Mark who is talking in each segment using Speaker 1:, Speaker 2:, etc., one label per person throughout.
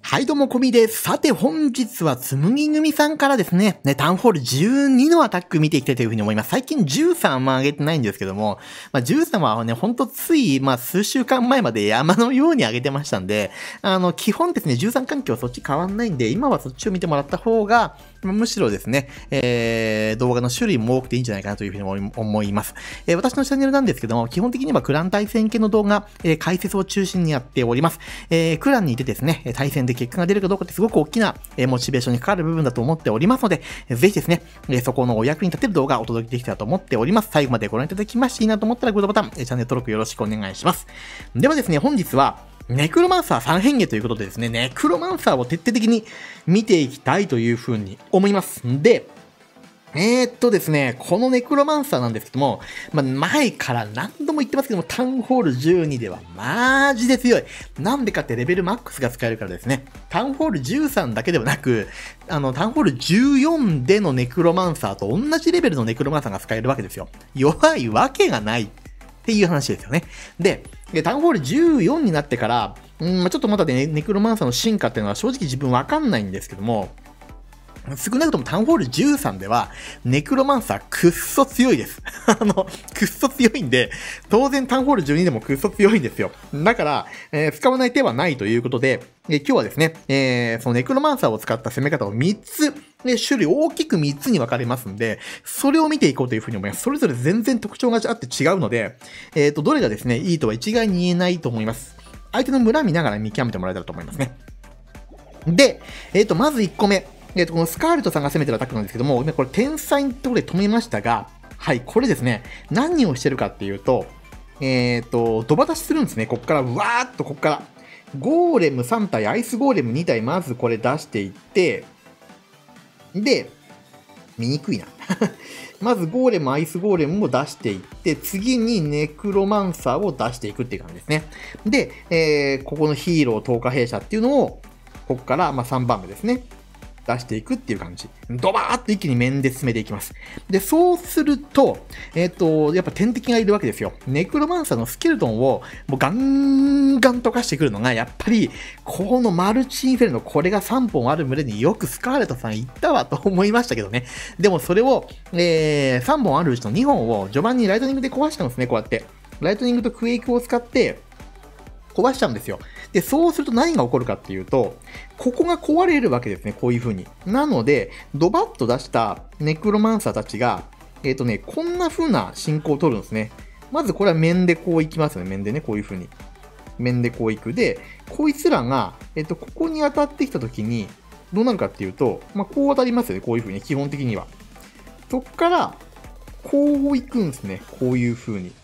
Speaker 1: はい、どうも、こみです。さて、本日はつむぎ組さんからですね、タウンホール12のアタック見ていきたいというふうに思います。最近13あんま上げてないんですけども、13はね、ほんとつい、数週間前まで山のように上げてましたんで、基本ですね、13環境そっち変わんないんで、今はそっちを見てもらった方が、むしろですね、動画の種類も多くていいんじゃないかなというふうに思います。私のチャンネルなんですけども、基本的にはクラン対戦系の動画、解説を中心にやっております。クランにいてですね、対戦で結果が出るかどうかってすごく大きな、モチベーションにかかる部分だと思っておりますので、ぜひですね、そこのお役に立てる動画をお届けできたらと思っております。最後までご覧いただきましていいなと思ったらグッドボタン、チャンネル登録よろしくお願いします。ではですね、本日は、ネクロマンサー3変化ということでですね、ネクロマンサーを徹底的に見ていきたいというふうに思います。で、ですね、このネクロマンサーなんですけども、前から何度も言ってますけども、タウンホール12ではマジで強い。なんでかってレベルマックスが使えるからですね。タウンホール13だけではなく、タウンホール14でのネクロマンサーと同じレベルのネクロマンサーが使えるわけですよ。弱いわけがないっていう話ですよね。で、タウンホール14になってから、ちょっとまだね、ネクロマンサーの進化っていうのは正直自分わかんないんですけども、少なくともタウンホール13では、ネクロマンサーくっそ強いです。くっそ強いんで、当然タウンホール12でもくっそ強いんですよ。だから、使わない手はないということで、今日はですね、そのネクロマンサーを使った攻め方を3つ、種類大きく3つに分かれますんで、それを見ていこうというふうに思います。それぞれ全然特徴があって違うので、どれがですね、いいとは一概に言えないと思います。相手の村見ながら見極めてもらえたらと思いますね。で、まず1個目。このスカーレットさんが攻めてるアタックなんですけども、これ天才のところで止めましたが、はい、これですね、何をしてるかっていうと、ドバ出しするんですね。こっから、わーっとこっから。ゴーレム3体、アイスゴーレム2体、まずこれ出していって、で、見にくいな。まずゴーレム、アイスゴーレムを出していって、次にネクロマンサーを出していくっていう感じですね。で、ここのヒーロー、10日兵者っていうのを、ここから3番目ですね。出していくっていう感じ。ドバーっと一気に面で進めていきます。で、そうすると、やっぱ天敵がいるわけですよ。ネクロマンサーのスケルトンをもうガンガン溶かしてくるのが、やっぱり、このマルチインフェルノ、これが3本ある群れによくスカーレットさん言ったわと思いましたけどね。でもそれを、3本あるうちの2本を序盤にライトニングで壊しちゃうんですね、こうやって。ライトニングとクエイクを使って、壊しちゃうんですよ。で、そうすると何が起こるかっていうと、ここが壊れるわけですね、こういう風に。なので、ドバッと出したネクロマンサーたちが、こんな風な進行を取るんですね。まずこれは面でこう行きますよね、面でね、こういう風に。面でこう行く。で、こいつらが、ここに当たってきた時に、どうなるかっていうと、こう当たりますよね、こういう風に、基本的には。そっから、こう行くんですね、こういう風に。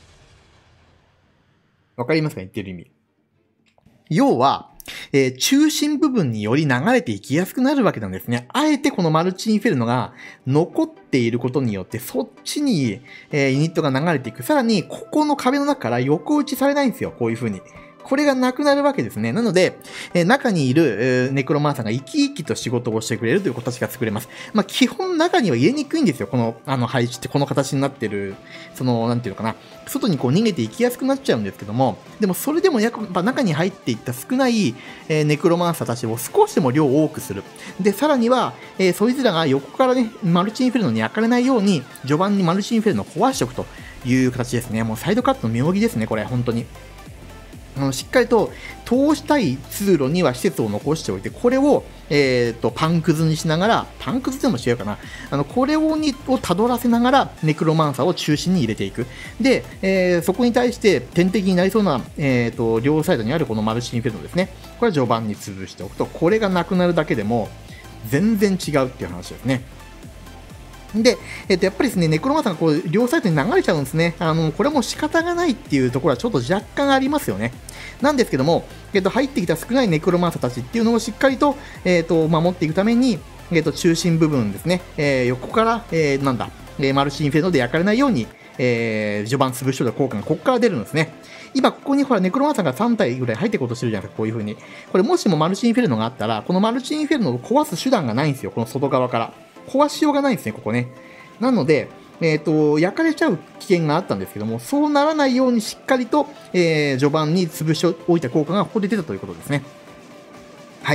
Speaker 1: わかりますか、言ってる意味。要は、中心部分により流れていきやすくなるわけなんですね。あえてこのマルチインフェルノが残っていることによって、そっちに、ユニットが流れていく。さらに、ここの壁の中から横打ちされないんですよ。こういう風に。これがなくなるわけですね。なので、中にいる、ネクロマンサーが生き生きと仕事をしてくれるという形が作れます。基本中には入れにくいんですよ。この、配置ってこの形になってる、なんていうのかな。外にこう逃げていきやすくなっちゃうんですけども、でもそれでもやっぱ中に入っていった少ない、ネクロマンサーたちを少しでも量を多くする。で、さらには、そいつらが横からね、マルチインフェルノに焼かれないように、序盤にマルチインフェルノを壊しておくという形ですね。もうサイドカットの妙義ですね、これ、本当に。しっかりと通したい通路には施設を残しておいて、これを、パンくずにしながら、パンくずでも違うかな。これを辿らせながら、ネクロマンサーを中心に入れていく。で、そこに対して天敵になりそうな、両サイドにあるこのマルチインフェルノですね。これは序盤に潰しておくと、これがなくなるだけでも、全然違うっていう話ですね。で、やっぱりですね、ネクロマンサーがこう両サイドに流れちゃうんですね。これも仕方がないっていうところはちょっと若干ありますよね。なんですけども、入ってきた少ないネクロマンサーたちっていうのをしっかりと、守っていくために、中心部分ですね、横から、マルチインフェルノで焼かれないように、序盤潰しといた効果がここから出るんですね。今、ここにほら、ネクロマンサーが3体ぐらい入っていこうとしてるじゃないですか、こういう風に。これ、もしもマルチインフェルノがあったら、このマルチインフェルノを壊す手段がないんですよ、この外側から。壊しようがないんですね、ここね。なので、焼かれちゃう危険があったんですけども、そうならないようにしっかりと、序盤に潰しておいた効果がここで出たということですね。はい。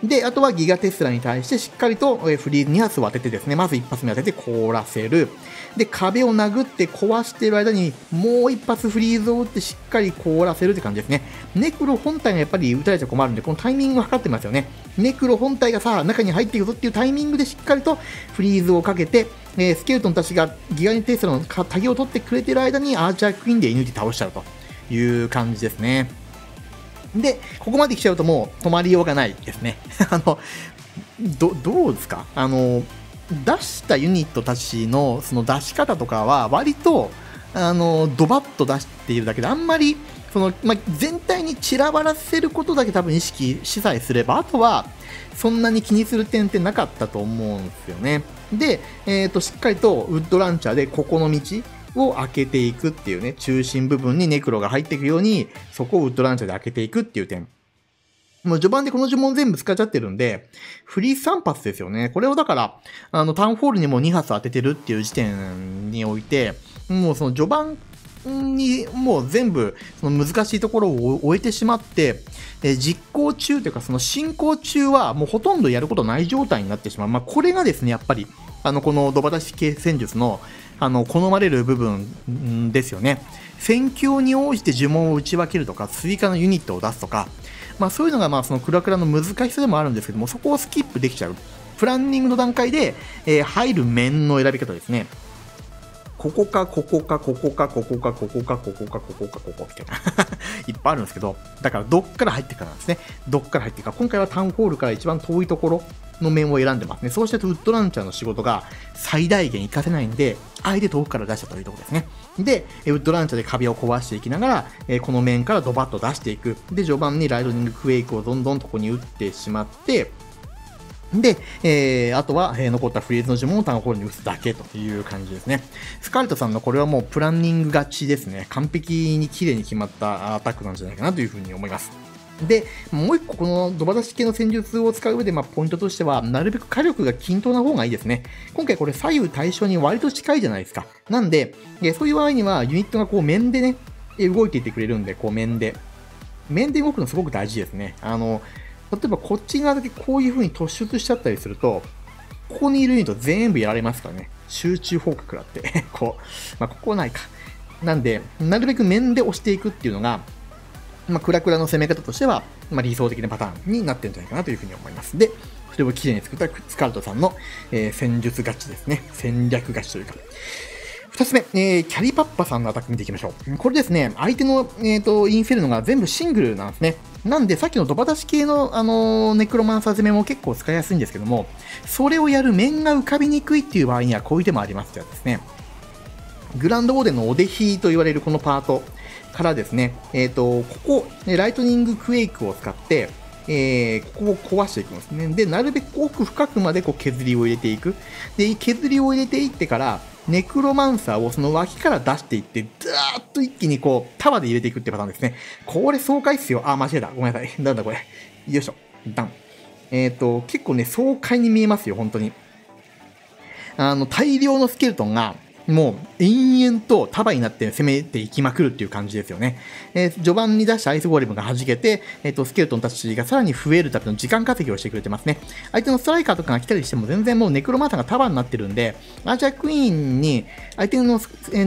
Speaker 1: で、あとはギガテスラに対してしっかりとフリーズ2発を当ててですね、まず1発目当てて凍らせる。で、壁を殴って壊している間にもう1発フリーズを打ってしっかり凍らせるって感じですね。ネクロ本体がやっぱり撃たれちゃ困るんで、このタイミングを測ってますよね。ネクロ本体がさあ中に入っていくぞっていうタイミングでしっかりとフリーズをかけて、スケルトンたちがギガテスラのタギを取ってくれている間にアーチャークイーンで射抜いて倒しちゃうという感じですね。で、ここまで来ちゃうともう止まりようがないですね。どうですか出したユニットたちのその出し方とかは割と、ドバッと出しているだけで、あんまり、全体に散らばらせることだけ多分意識しさえすれば、あとは、そんなに気にする点ってなかったと思うんですよね。で、しっかりとウッドランチャーでここの道を開けていくっていうね、中心部分にネクロが入っていくように、そこをウッドランチャーで開けていくっていう点。もう序盤でこの呪文全部使っちゃってるんで、フリー3発ですよね。これをだから、タウンホールにも2発当ててるっていう時点において、もうその序盤にもう全部その難しいところを終えてしまって、実行中というかその進行中はもうほとんどやることない状態になってしまう。これがですね、やっぱり、このドバタシ系戦術の、好まれる部分ですよね。戦況に応じて呪文を打ち分けるとか、追加のユニットを出すとか、そういうのがそのクラクラの難しさでもあるんですけども、そこをスキップできちゃう。プランニングの段階で、入る面の選び方ですね。ここか、ここか、ここか、ここか、ここか、ここか、ここか、ここみたいな。いっぱいあるんですけど、だからどっから入っていくかなんですね。どっから入っていくか。今回はタウンホールから一番遠いところの面を選んでますね。そうしてウッドランチャーの仕事が最大限活かせないんで、あえて遠くから出したというところですね。で、ウッドランチャーで壁を壊していきながら、この面からドバッと出していく。で、序盤にライトニングクエイクをどんどんとここに打ってしまって、で、あとは、残ったフリーズの呪文をタウンホールに打つだけという感じですね。スカルトさんのこれはもうプランニング勝ちですね。完璧に綺麗に決まったアタックなんじゃないかなというふうに思います。で、もう一個このドバ出し系の戦術を使う上で、ポイントとしては、なるべく火力が均等な方がいいですね。今回これ左右対称に割と近いじゃないですか。なんで、そういう場合にはユニットがこう面でね、動いていってくれるんで、こう面で動くのすごく大事ですね。例えばこっち側だけこういう風に突出しちゃったりすると、ここにいるユニット全部やられますからね。集中砲火食らって。ここはないか。なんで、なるべく面で押していくっていうのが、クラクラの攻め方としては、理想的なパターンになってるんじゃないかなというふうに思います。で、それをきれいに作ったスカルトさんの、戦術勝ちですね。戦略勝ちというか。二つ目、キャリパッパさんのアタック見ていきましょう。これですね、相手の、インフェルノが全部シングルなんですね。なんで、さっきのドバ出し系の、ネクロマンサー攻めも結構使いやすいんですけども、それをやる面が浮かびにくいっていう場合にはこういう手もありますというですね。グランドオーデンのお出比と言われるこのパートからですね、ここ、ライトニングクエイクを使って、ここを壊していくんですね。で、なるべく奥深くまでこう削りを入れていく。で、削りを入れていってから、ネクロマンサーをその脇から出していって、ダーッと一気にこう、束で入れていくってパターンですね。これ爽快っすよ。間違えた。ごめんなさい。なんだこれ。よいしょ。ダン。結構ね、爽快に見えますよ、本当に。大量のスケルトンが、もう延々と束になって攻めていきまくるっていう感じですよね。序盤に出したアイスゴーレムが弾けて、スケルトンたちがさらに増えるための時間稼ぎをしてくれてますね。相手のストライカーとかが来たりしても全然もうネクロマンサーが束になってるんで、アーチャークイーンに相手のス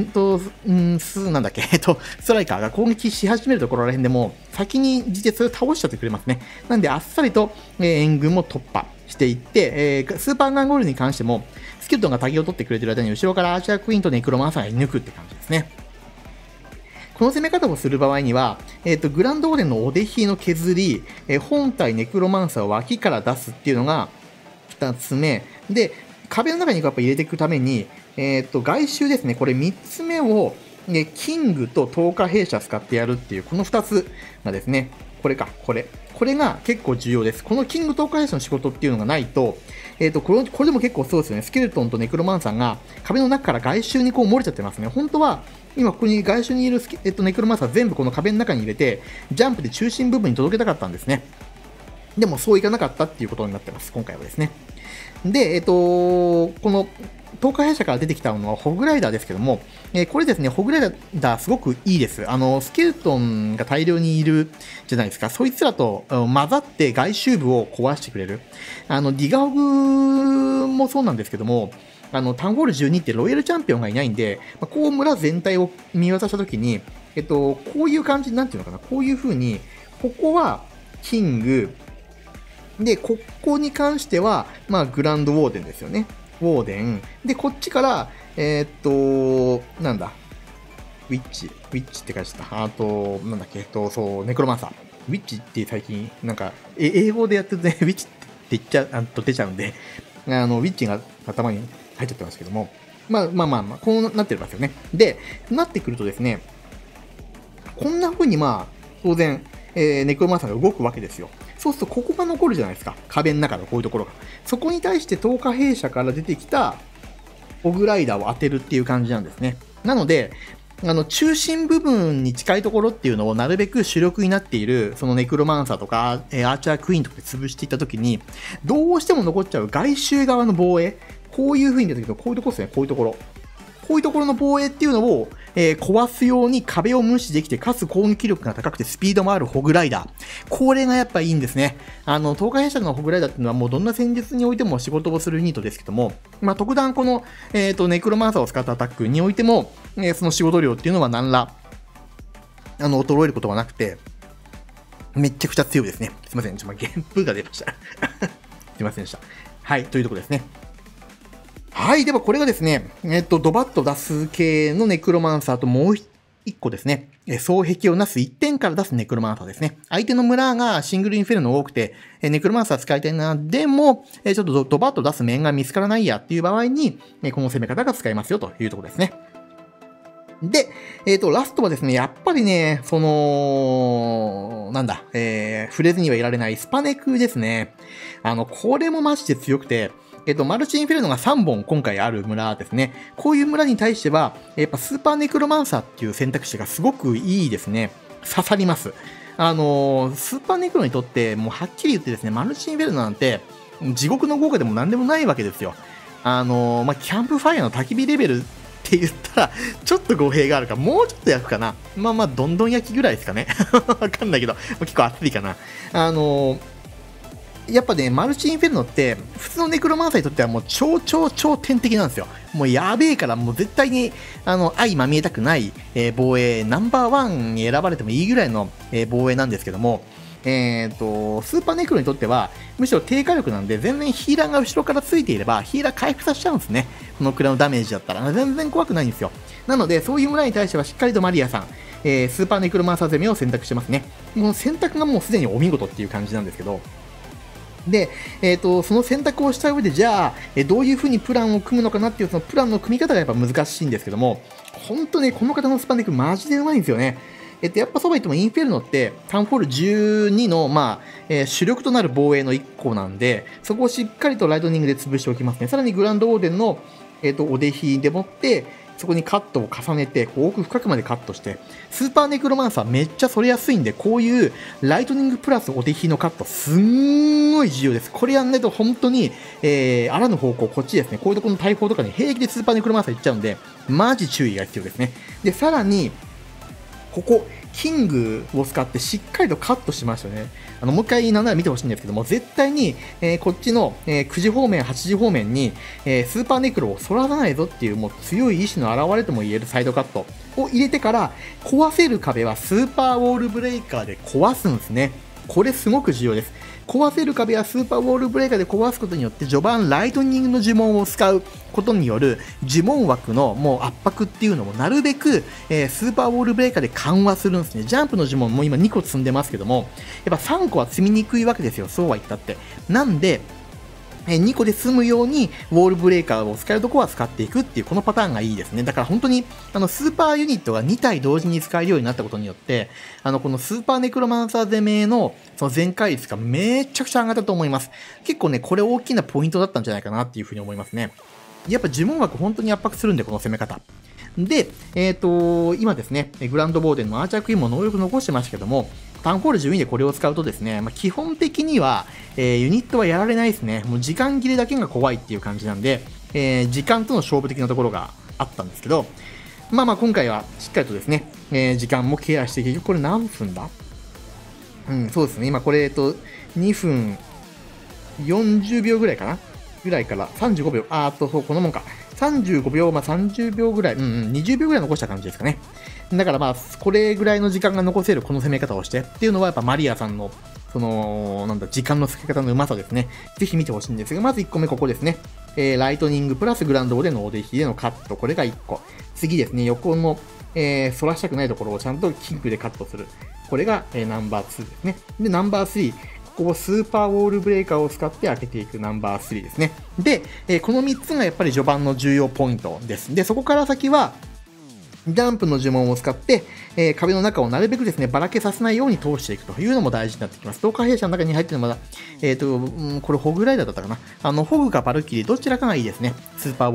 Speaker 1: トライカーが攻撃し始めるところら辺でも先に実質倒しちゃってくれますね。なんであっさりと、援軍も突破していって、スーパーガンゴールに関してもスケルトンがタギを取ってくれてる間に後ろからアーチャークイーンとネクロマンサーが射抜くって感じですね。この攻め方をする場合には、グランドオーデンのお出比の削り、本体ネクロマンサーを脇から出すっていうのが2つ目。で、壁の中にやっぱ入れていくために、外周ですね。これ3つ目を、キングと10日兵舎使ってやるっていう、この2つがですね、これが結構重要です。このキング10日兵舎の仕事っていうのがないと、これでも結構そうですよね。スケルトンとネクロマンサーが壁の中から外周にこう漏れちゃってますね。本当は、今ここに外周にいるネクロマンサー全部この壁の中に入れて、ジャンプで中心部分に届けたかったんですね。 でもそういかなかったっていうことになってます、今回はですね。で、この、透過弊社から出てきたのはホグライダーですけども、これですね、ホグライダーすごくいいです。スケルトンが大量にいるじゃないですか。そいつらと混ざって外周部を壊してくれる。ディガホグもそうなんですけども、タウンホール12ってロイヤルチャンピオンがいないんで、こう村全体を見渡したときに、こういう感じ、なんていうのかな、こういう風に、ここはキング、で、ここに関しては、グランドウォーデンですよね。ウォーデン。で、こっちから、なんだ。ウィッチって書いてた。あと、なんだっけ、そう、ネクロマンサー。ウィッチって最近、なんか、英語でやってるね、ウィッチって言っちゃう、出ちゃうんで、ウィッチが頭に入っちゃってますけども、こうなってるますよね。で、なってくるとですね、こんな風に当然、ネクロマンサーが動くわけですよ。そうすると、ここが残るじゃないですか。壁の中のこういうところが。そこに対して、透過弊社から出てきた、ホグライダーを当てるっていう感じなんですね。なので、中心部分に近いところっていうのをなるべく主力になっている、そのネクロマンサーとか、アーチャークイーンとかで潰していったときに、どうしても残っちゃう外周側の防衛、こういう風に出てくると、こういうところですね、こういうところ。こういうところの防衛っていうのを、壊すように壁を無視できて、かつ攻撃力が高くてスピードもあるホグライダー。これがやっぱいいんですね。透過弊社のホグライダーっていうのはもうどんな戦術においても仕事をするユニットですけども、特段この、ネクロマンサーを使ったアタックにおいても、その仕事量っていうのは何ら、衰えることはなくて、めちゃくちゃ強いですね。すいません。原風が出ました。すいませんでした。はい、というところですね。はい。では、これがですね、ドバッと出す系のネクロマンサーともう一個ですね、双璧をなす1点から出すネクロマンサーですね。相手の村がシングルインフェルノ多くて、ネクロマンサー使いたいな、でも、ちょっとドバッと出す面が見つからないやっていう場合に、この攻め方が使えますよというところですね。で、ラストはですね、やっぱりね、なんだ、触れずにはいられないスパネクですね。これもマジで強くて、マルチインフェルノが3本今回ある村ですね。こういう村に対しては、やっぱスーパーネクロマンサーっていう選択肢がすごくいいですね。刺さります。スーパーネクロにとって、もうはっきり言ってですね、マルチインフェルノなんて、地獄の豪華でも何でもないわけですよ。キャンプファイヤーの焚き火レベルって言ったら、ちょっと語弊があるか、もうちょっと焼くかな。どんどん焼きぐらいですかね。わかんないけど、結構熱いかな。やっぱね、マルチインフェルノって、普通のネクロマンサーにとってはもう超天敵なんですよ。もうやべえから、もう絶対に、相まみえたくない、防衛、ナンバーワンに選ばれてもいいぐらいの、防衛なんですけども、スーパーネクロにとっては、むしろ低火力なんで、全然ヒーラーが後ろからついていれば、ヒーラー回復させちゃうんですね。このくらいのダメージだったら。全然怖くないんですよ。なので、そういう村に対してはしっかりとマリアさん、スーパーネクロマンサー攻めを選択してますね。この選択がもうすでにお見事っていう感じなんですけど、で、その選択をした上で、じゃあ、どういう風にプランを組むのかなっていう、そのプランの組み方がやっぱ難しいんですけども、本当ね、この方のスパネクマジでうまいんですよね。やっぱそうは言ってもインフェルノって、タウンフォール12の、主力となる防衛の1個なんで、そこをしっかりとライトニングで潰しておきますね。さらにグランドオーデンの、お出火でもって、そこにカットを重ねて、奥深くまでカットして、スーパーネクロマンサーめっちゃそれやすいんで、こういうライトニングプラスお手火のカット、すんごい重要です。これやんないと本当に、あらぬ方向、こっちですね、こういうところの大砲とかに平気でスーパーネクロマンサーいっちゃうんで、マジ注意が必要ですね。で、さらに、ここ、キングを使ってしっかりとカットしましたね。もう一回なんなら見てほしいんですけども、絶対に、こっちの、9時方面、8時方面に、スーパーネクロを反らさないぞっていうもう強い意志の表れとも言えるサイドカットを入れてから、壊せる壁はスーパーウォールブレイカーで壊すんですね。これすごく重要です。壊せる壁はスーパーウォールブレーカーで壊すことによって序盤ライトニングの呪文を使うことによる呪文枠のもう圧迫っていうのをなるべく、スーパーウォールブレーカーで緩和するんですね。ジャンプの呪文も今2個積んでますけども、やっぱ3個は積みにくいわけですよ。そうは言ったって。なんで、2個で済むようにウォールブレーカーを使えるところは使っていくっていうこのパターンがいいですね。だから本当にスーパーユニットが2体同時に使えるようになったことによってこのスーパーネクロマンサー攻めのその全開率がめちゃくちゃ上がったと思います。結構ねこれ大きなポイントだったんじゃないかなっていうふうに思いますね。やっぱ呪文枠本当に圧迫するんでこの攻め方。で、今ですね、グランドボーデンのアーチャークイーンも能力残してましたけども、 タウンホール12でこれを使うとですね、基本的には、ユニットはやられないですね。もう時間切れだけが怖いっていう感じなんで、時間との勝負的なところがあったんですけど、今回はしっかりとですね、時間もケアして、結局これ何分だ？そうですね。今これ、2分40秒ぐらいかなぐらいから35秒。そう、このもんか。35秒、30秒ぐらい、20秒ぐらい残した感じですかね。だからこれぐらいの時間が残せるこの攻め方をしてっていうのはやっぱマリアさんの、時間の使い方のうまさですね。ぜひ見てほしいんですが、まず1個目ここですね。ライトニングプラスグランドでのおでひでのカット。これが1個。次ですね、横の、反らしたくないところをちゃんとキングでカットする。これが、ナンバー2ですね。で、ナンバー3。ここをスーパーウォールブレーカーを使って開けていくナンバー3ですね。で、この3つがやっぱり序盤の重要ポイントです。で、そこから先は、ダンプの呪文を使って、壁の中をなるべくですね、ばらけさせないように通していくというのも大事になってきます。透過弊社の中に入ってるのはまだ、これホグライダーだったかな。ホグかバルキリー、どちらかがいいですね。スーパ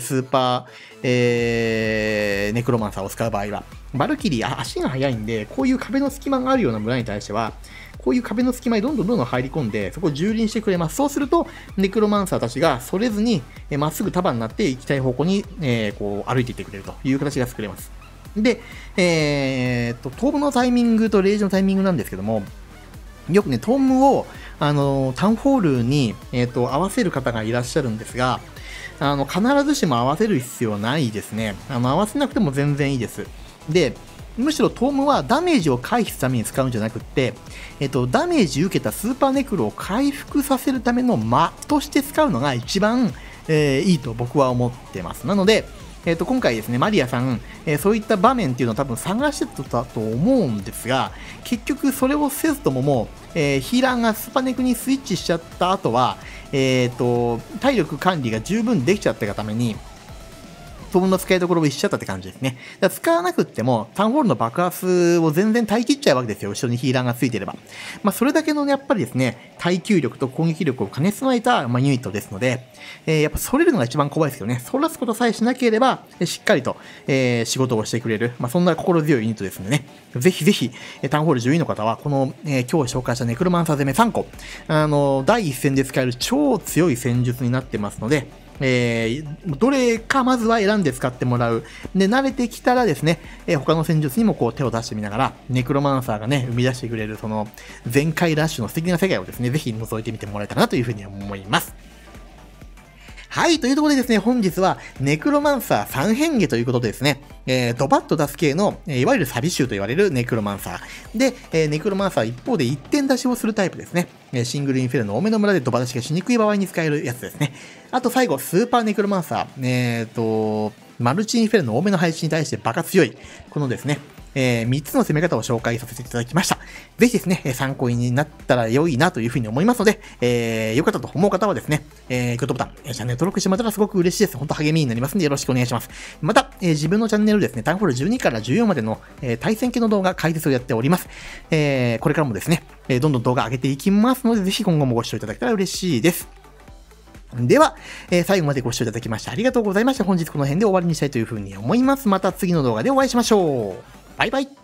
Speaker 1: ー、ネクロマンサーを使う場合は。バルキリー、足が速いんで、こういう壁の隙間があるような村に対しては、こういう壁の隙間にどんどん入り込んで、そこを蹂躙してくれます。そうすると、ネクロマンサーたちがそれずに、まっすぐ束になって行きたい方向に、こう歩いていってくれるという形が作れます。で、トームのタイミングとレイジのタイミングなんですけども、よくね、トームを、タウンホールに、合わせる方がいらっしゃるんですが、必ずしも合わせる必要ないですね。合わせなくても全然いいです。で、むしろトームはダメージを回避するために使うんじゃなくって、ダメージ受けたスーパーネクロを回復させるための間として使うのが一番、いいと僕は思ってます。なので、今回ですね、マリアさん、そういった場面っていうのを多分探してたと思うんですが、結局それをせずとももう、ヒーラーがスパネクにスイッチしちゃった後は、体力管理が十分できちゃったがために、トームの使いどころを一緒しちゃったって感じですね。だから使わなくっても、タウンホールの爆発を全然耐え切っちゃうわけですよ。後ろにヒーラーがついてれば。それだけのやっぱりですね、耐久力と攻撃力を兼ね備えた、ユニットですので、やっぱそれるのが一番怖いですよね。そらすことさえしなければ、しっかりと、仕事をしてくれる。そんな心強いユニットですのでね。ぜひぜひ、タウンホール10位の方は、この、今日紹介したネクロマンサー攻め3個、第一戦で使える超強い戦術になってますので、どれかまずは選んで使ってもらう。で、慣れてきたらですね、他の戦術にもこう手を出してみながら、ネクロマンサーがね、生み出してくれるその全開ラッシュの素敵な世界をですね、ぜひ覗いてみてもらえたらなというふうに思います。はい、というところでですね、本日はネクロマンサー3変化ということでですね、ドバッと出す系の、いわゆるサビ臭と言われるネクロマンサー。で、ネクロマンサー一方で一点出しをするタイプですね。シングルインフェルノ多めの村でドバ出しがしにくい場合に使えるやつですね。あと最後、スーパーネクロマンサー。マルチインフェルノ多めの配置に対してバカ強い。このですね、3つの攻め方を紹介させていただきました。ぜひですね、参考になったら良いなというふうに思いますので、良かったと思う方はですね、グッドボタン、チャンネル登録してもらったらすごく嬉しいです。本当励みになりますのでよろしくお願いします。また、自分のチャンネルですね、タウンホール12から14までの、対戦系の動画解説をやっております。これからもですね、どんどん動画上げていきますので、ぜひ今後もご視聴いただけたら嬉しいです。では、最後までご視聴いただきましてありがとうございました。本日この辺で終わりにしたいというふうに思います。また次の動画でお会いしましょう。バイバイ。